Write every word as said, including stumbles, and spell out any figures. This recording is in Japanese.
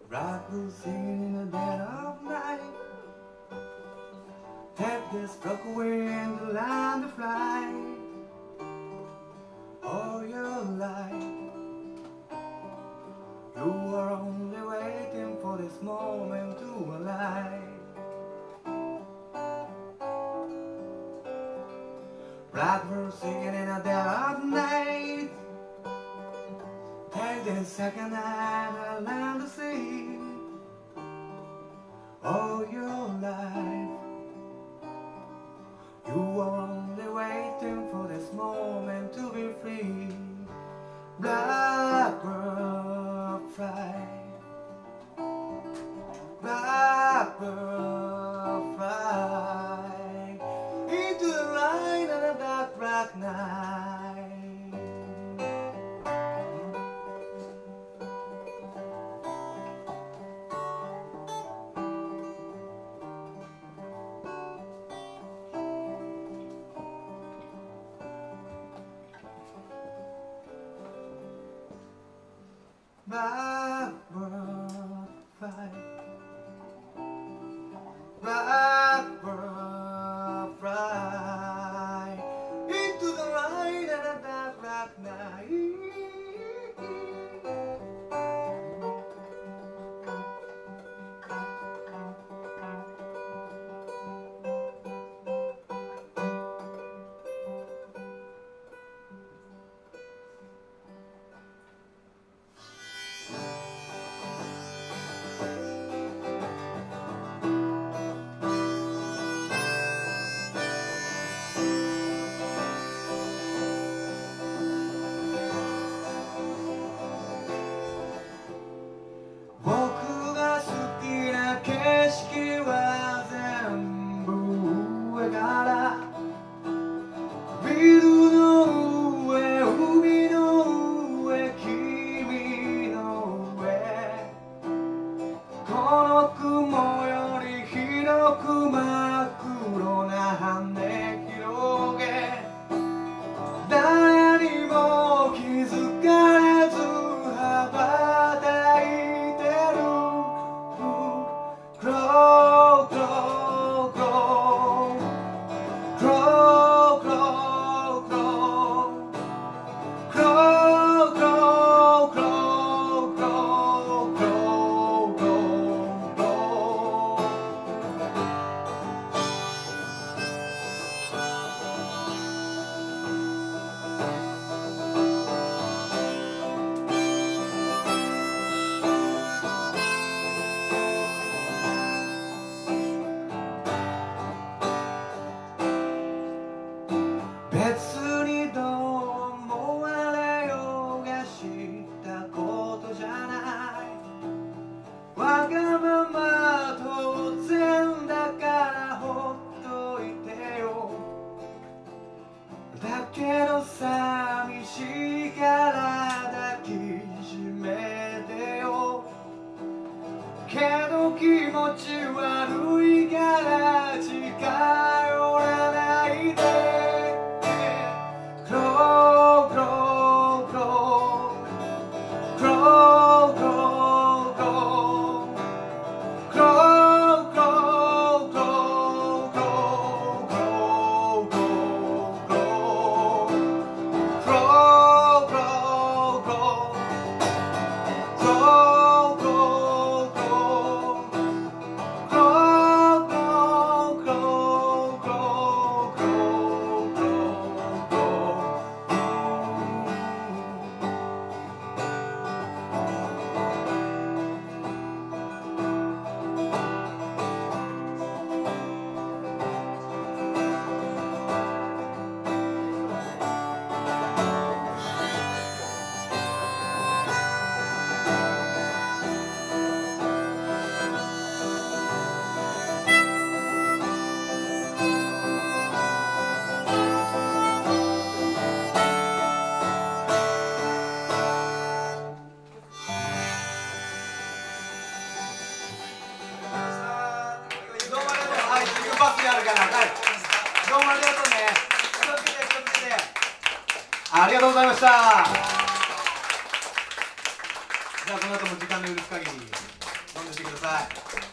Rifle singing in the dead of night. Take this flock away in the land of flight. All your life, you are only waiting for this moment to alive. Blackbird singing in the dead of night. Take this second night and land to sea. All your life, you are only waiting for this moment to be free. Blackbird fly, blackbird fly into the light of the dark, black night. Blackbird fly, blackbird fly into the light of the dark, black night.ビルの上、海の上、君の上、この雲より広く真っ黒な羽広げ、誰にも気づかれず羽ばたいてる。クロークロークロークロ別にどう思われようが知ったことじゃない。わがまま当然だからほっといてよ。だけど寂しいから抱きしめてよ。けど気持ち悪いから近寄らないで。バスがあるから、はい、どうもありがとうね。気をつけて、気をつけて。ありがとうございました。じゃあこの後も時間の許す限り。 飲んでってください。